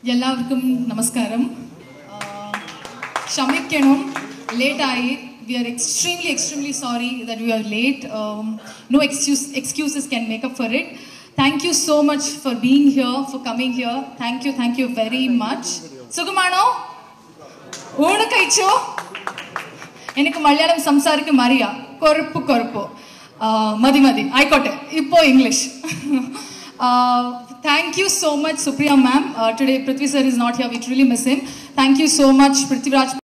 എല്ലാവർക്കും നമസ്കാരം. ക്ഷമിക്കണം, late ആയി. We are extremely sorry that we are late. No excuses can make up for it. Thank you so much for being here, for coming here. Thank you very much. സുഖമാണോ? ഊണ് കഴിച്ചോ? എനിക്ക് മലയാളം സംസാരിക്കാൻ അറിയാ. കൊറപ്പ് മതി ആയിക്കോട്ടെ. ഇപ്പോൾ English. Thank you so much, Supriya ma'am. Today Prithvi sir is not here. We truly miss him. Thank you so much, Prithviraj.